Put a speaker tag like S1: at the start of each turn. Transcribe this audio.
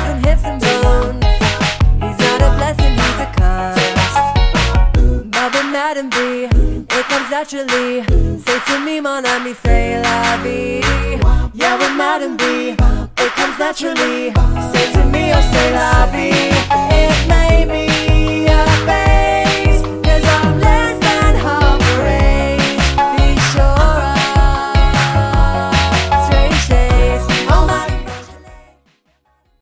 S1: and hips and bones. He's not a blessing, he's a curse. But with Madam B, it comes naturally. Say to me, mon ami, say la vie. Yeah, with Madam B, it comes naturally. Say to me, oh, say la vie.